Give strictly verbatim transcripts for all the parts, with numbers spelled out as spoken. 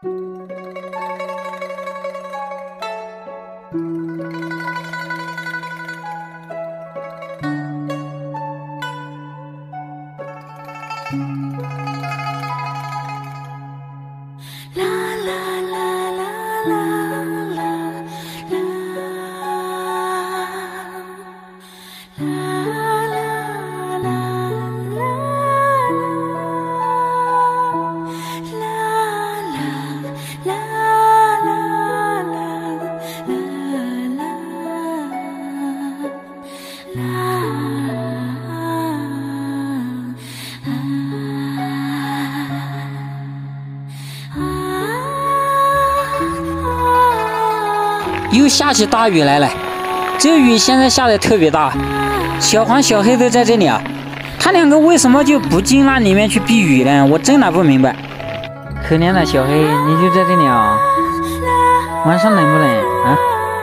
又下起大雨来了，这雨现在下的特别大。小黄、小黑都在这里啊，他两个为什么就不进那里面去避雨呢？我真的不明白。可怜的小黑，你就在这里啊？晚上冷不冷啊？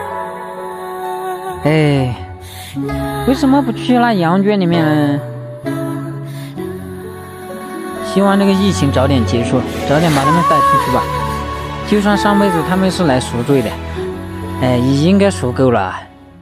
哎，为什么不去那羊圈里面呢？希望这个疫情早点结束，早点把他们带出去吧。就算上辈子他们是来赎罪的。哎，已经该赎够了。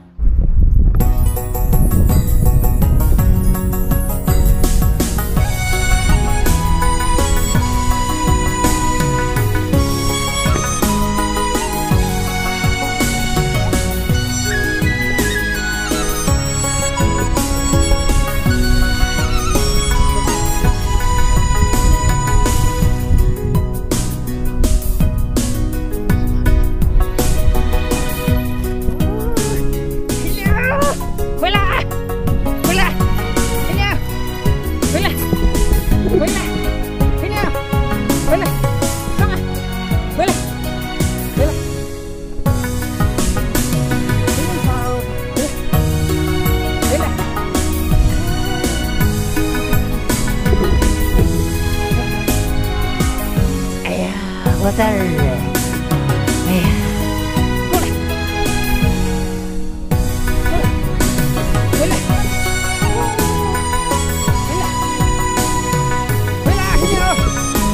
我在这儿，哎呀，过来，过来，回来，回来，回来，黑鸟。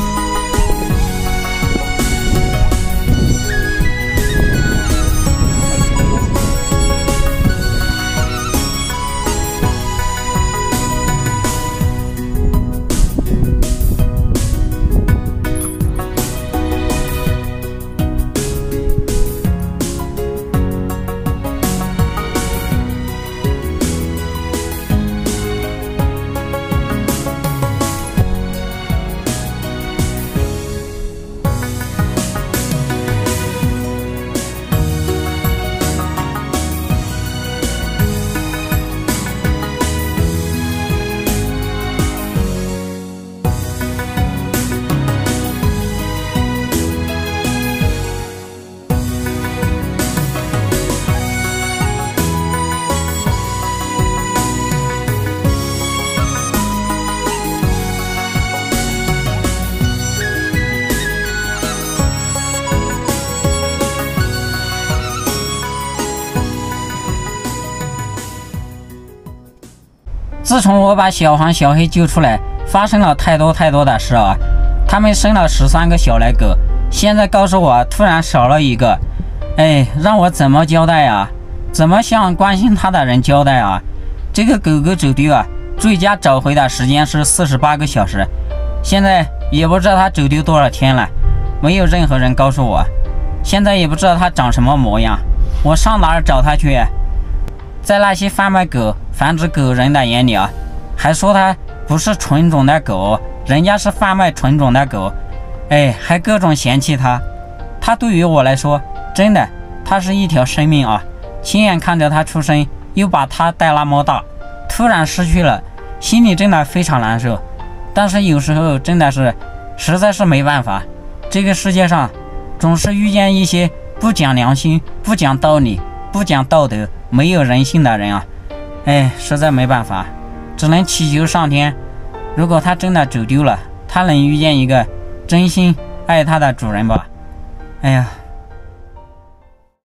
自从我把小黄、小黑救出来，发生了太多太多的事啊！他们生了十三个小奶狗，现在告诉我突然少了一个，哎，让我怎么交代啊？怎么向关心他的人交代啊？这个狗狗走丢啊，最佳找回的时间是四十八个小时，现在也不知道它走丢多少天了，没有任何人告诉我，现在也不知道它长什么模样，我上哪儿找它去？在那些贩卖狗、繁殖狗人的眼里啊，还说它不是纯种的狗，人家是贩卖纯种的狗，哎，还各种嫌弃它。它对于我来说，真的，它是一条生命啊！亲眼看着它出生，又把它带那么大，突然失去了，心里真的非常难受。但是有时候真的是，实在是没办法，这个世界上总是遇见一些不讲良心、不讲道理、不讲道德、没有人性的人啊！哎，实在没办法，只能祈求上天，如果他真的走丢了，他能遇见一个真心爱他的主人吧。哎呀。